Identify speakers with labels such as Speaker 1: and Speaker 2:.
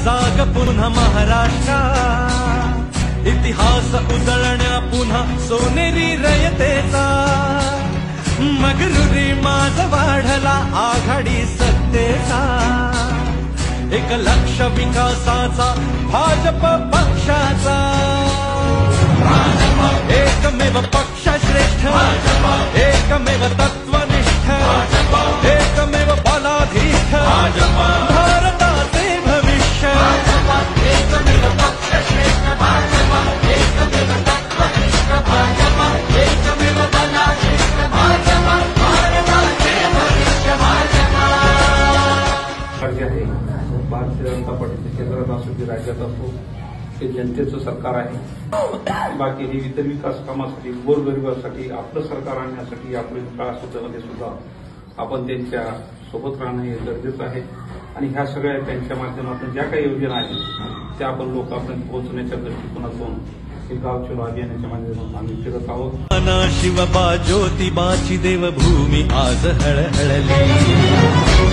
Speaker 1: जाग पुन्हा महाराष्ट्रा, इतिहास उजळण्या पुन्हा सोनेरी रयतेचा, मगरुरी माज वाढला आघाडी सत्तेचा, एक लक्ष विकासाचा भाजप पक्षाचा, एकमेव पक्ष श्रेष्ठ, एकमेव तत्वनिष्ठ, एकमेव बलाधीष्ठ, भारताचे भविष्य, एकमेव पक्ष श्रेष्ठ भाजप, एकमेव तत्वनिष्ठ भाजप, एकमेव बलाधीष्ठ भाजप, भारताचे भविष्य भाजप।
Speaker 2: भारतीय जनता पार्टीच्या केंद्रात असो की राज्यात असो हे जनतेचं सरकार आहे। बाकी हे इतर विकास कामासाठी गोरगरिबासाठी आपलं सरकार आणण्यासाठी आपल्या काळामध्ये सुद्धा आपण त्यांच्या सोबत राहणं हे गरजेचं आहे आणि ह्या सगळ्या त्यांच्या माध्यमातून ज्या काही योजना आहेत त्या आपण लोकांपर्यंत पोहोचण्याच्या दृष्टिकोनातून हे गाव चलो अभियानाच्या माध्यमातून आम्ही फिरत आहोत।
Speaker 1: शिवबा ज्योतिबाची देवभूमी आज हळहळली।